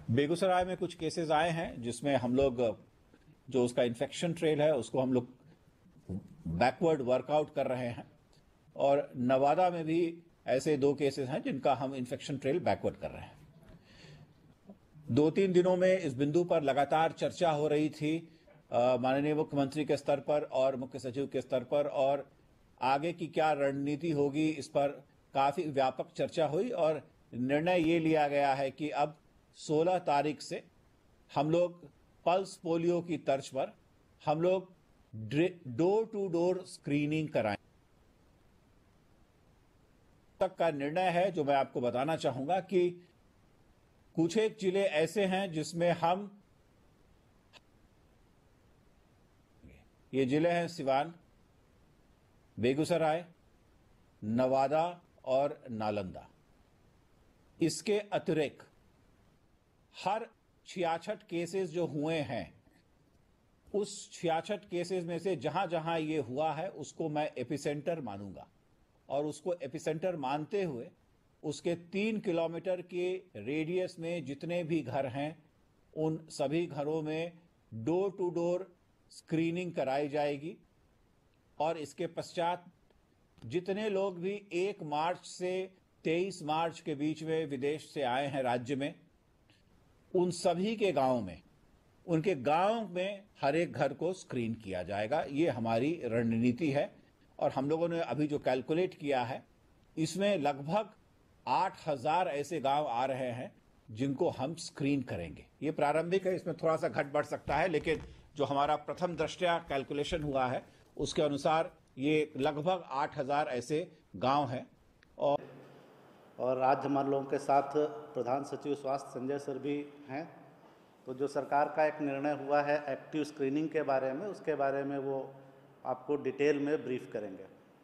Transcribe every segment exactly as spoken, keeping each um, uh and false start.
बेगूसराय में कुछ केसेस आए हैं जिसमें हम लोग जो उसका इन्फेक्शन ट्रेल है उसको हम लोग बैकवर्ड वर्कआउट कर रहे हैं, और नवादा में भी ऐसे दो केसेस हैं जिनका हम इन्फेक्शन ट्रेल बैकवर्ड कर रहे हैं। दो तीन दिनों में इस बिंदु पर लगातार चर्चा हो रही थी माननीय मुख्यमंत्री के स्तर पर और मुख्य सचिव के स्तर पर, और आगे की क्या रणनीति होगी इस पर काफी व्यापक चर्चा हुई और निर्णय ये लिया गया है कि अब सोलह तारीख से हम लोग पल्स पोलियो की तर्ज पर हम लोग डोर टू डोर स्क्रीनिंग कराएं। तक का निर्णय है जो मैं आपको बताना चाहूंगा कि कुछ एक जिले ऐसे हैं जिसमें हम, ये जिले हैं सिवान, बेगूसराय, नवादा और नालंदा। इसके अतिरिक्त हर छियासठ केसेस जो हुए हैं उस छियासठ केसेस में से जहां जहां ये हुआ है उसको मैं एपिसेंटर मानूंगा, और उसको एपिसेंटर मानते हुए उसके तीन किलोमीटर के रेडियस में जितने भी घर हैं उन सभी घरों में डोर टू डोर स्क्रीनिंग कराई जाएगी। और इसके पश्चात जितने लोग भी एक मार्च से तेईस मार्च के बीच में विदेश से आए हैं राज्य में, उन सभी के गांव में, उनके गांव में हर एक घर को स्क्रीन किया जाएगा। ये हमारी रणनीति है, और हम लोगों ने अभी जो कैलकुलेट किया है इसमें लगभग आठ हजार ऐसे गांव आ रहे हैं जिनको हम स्क्रीन करेंगे। ये प्रारंभिक है, इसमें थोड़ा सा घट बढ़ सकता है, लेकिन जो हमारा प्रथम दृष्टया कैलकुलेशन हुआ है उसके अनुसार ये लगभग आठ हजार ऐसे गांव हैं। और और आज हमारे लोगों के साथ प्रधान सचिव स्वास्थ्य संजय सर भी हैं। तो जो सरकार का एक निर्णय हुआ है एक्टिव स्क्रीनिंग के बारे में, उसके बारे में वो आपको डिटेल में ब्रीफ करेंगे।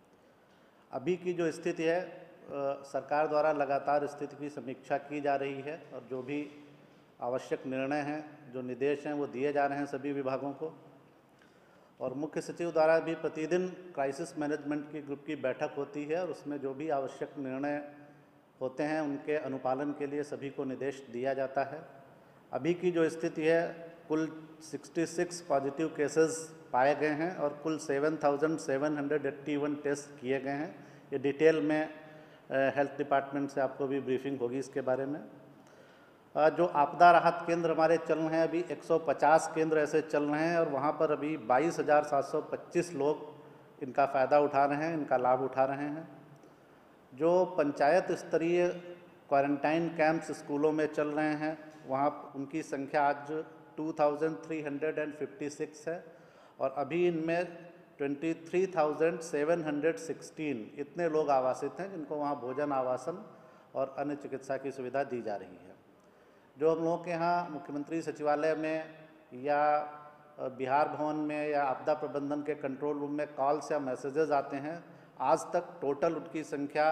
अभी की जो स्थिति है, सरकार द्वारा लगातार स्थिति की समीक्षा की जा रही है और जो भी आवश्यक निर्णय हैं, जो निर्देश हैं वो दिए जा रहे हैं सभी विभागों को। और मुख्य सचिव द्वारा भी प्रतिदिन क्राइसिस मैनेजमेंट की ग्रुप की बैठक होती है और उसमें जो भी आवश्यक निर्णय होते हैं उनके अनुपालन के लिए सभी को निर्देश दिया जाता है। अभी की जो स्थिति है, कुल छियासठ पॉजिटिव केसेस पाए गए हैं और कुल सात हज़ार सात सौ इक्यासी टेस्ट किए गए हैं। ये डिटेल में हेल्थ डिपार्टमेंट से आपको भी ब्रीफिंग होगी इसके बारे में। आ, जो आपदा राहत केंद्र हमारे चल रहे हैं, अभी एक सौ पचास केंद्र ऐसे चल रहे हैं और वहाँ पर अभी बाईस हज़ार सात सौ पच्चीस लोग इनका फ़ायदा उठा रहे हैं, इनका लाभ उठा रहे हैं। जो पंचायत स्तरीय क्वारंटाइन कैंप्स स्कूलों में चल रहे हैं, वहाँ उनकी संख्या आज दो हज़ार तीन सौ छप्पन है और अभी इनमें तेईस हज़ार सात सौ सोलह इतने लोग आवासित हैं जिनको वहाँ भोजन, आवासन और अन्य चिकित्सा की सुविधा दी जा रही है। जो हम लोगों के यहाँ मुख्यमंत्री सचिवालय में या बिहार भवन में या आपदा प्रबंधन के कंट्रोल रूम में कॉल्स या मैसेजेस आते हैं, आज तक टोटल उनकी संख्या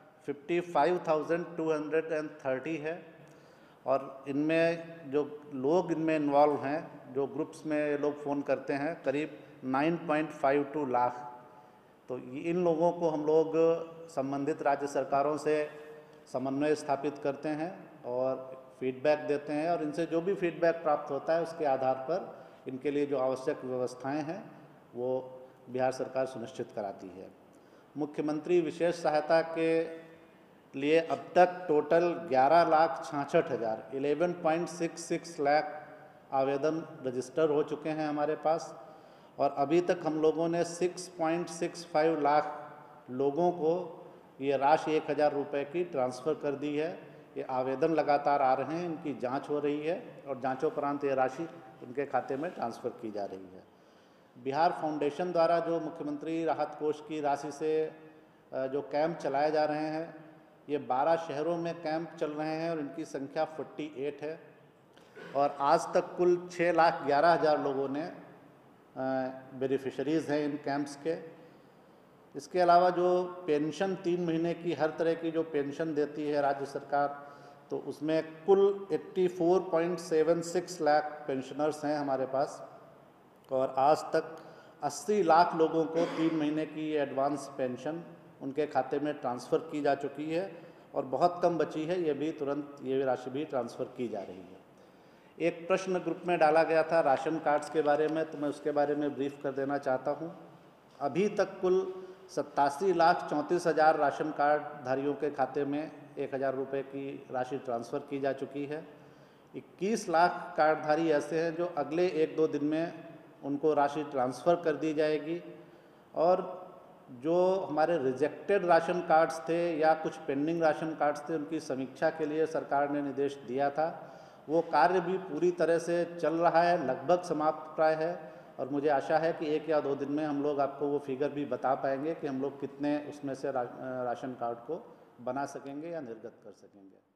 पचपन हज़ार दो सौ तीस है। और इनमें जो लोग इनमें इन्वॉल्व हैं, जो ग्रुप्स में ये लोग फ़ोन करते हैं, करीब नौ पॉइंट पाँच दो लाख। तो इन लोगों को हम लोग संबंधित राज्य सरकारों से समन्वय स्थापित करते हैं और फीडबैक देते हैं, और इनसे जो भी फीडबैक प्राप्त होता है उसके आधार पर इनके लिए जो आवश्यक व्यवस्थाएं हैं वो बिहार सरकार सुनिश्चित कराती है। मुख्यमंत्री विशेष सहायता के लिए अब तक टोटल ग्यारह लाख छियासठ हज़ार eleven point six six lakh आवेदन रजिस्टर हो चुके हैं हमारे पास, और अभी तक हम लोगों ने छह पॉइंट छह पाँच लाख लोगों को ये राशि एक हज़ार रुपये की ट्रांसफ़र कर दी है। ये आवेदन लगातार आ रहे हैं, इनकी जांच हो रही है और जांचोपरांत ये राशि उनके खाते में ट्रांसफ़र की जा रही है। बिहार फाउंडेशन द्वारा जो मुख्यमंत्री राहत कोष की राशि से जो कैंप चलाए जा रहे हैं, ये बारह शहरों में कैंप चल रहे हैं और इनकी संख्या अड़तालीस है और आज तक कुल छः लाख ग्यारह हज़ार लोगों ने बेनिफिशरीज़ हैं इन कैंप्स के। इसके अलावा जो पेंशन तीन महीने की हर तरह की जो पेंशन देती है राज्य सरकार, तो उसमें कुल चौरासी पॉइंट सात छह लाख पेंशनर्स हैं हमारे पास, और आज तक अस्सी लाख लोगों को तीन महीने की एडवांस पेंशन उनके खाते में ट्रांसफ़र की जा चुकी है और बहुत कम बची है, ये भी तुरंत ये राशि भी ट्रांसफ़र की जा रही है। एक प्रश्न ग्रुप में डाला गया था राशन कार्ड्स के बारे में, तो मैं उसके बारे में ब्रीफ कर देना चाहता हूँ। अभी तक कुल सत्तासी लाख चौंतीस हज़ार राशन कार्ड धारियों के खाते में एक हज़ार रुपये की राशि ट्रांसफ़र की जा चुकी है। इक्कीस लाख कार्डधारी ऐसे हैं जो अगले एक दो दिन में उनको राशि ट्रांसफ़र कर दी जाएगी। और जो हमारे रिजेक्टेड राशन कार्ड्स थे या कुछ पेंडिंग राशन कार्ड्स थे, उनकी समीक्षा के लिए सरकार ने निर्देश दिया था। वो कार्य भी पूरी तरह से चल रहा है, लगभग समाप्त प्राय है। और मुझे आशा है कि एक या दो दिन में हम लोग आपको वो फिगर भी बता पाएंगे कि हम लोग कितने उसमें से रा, राशन कार्ड को बना सकेंगे या निर्गत कर सकेंगे।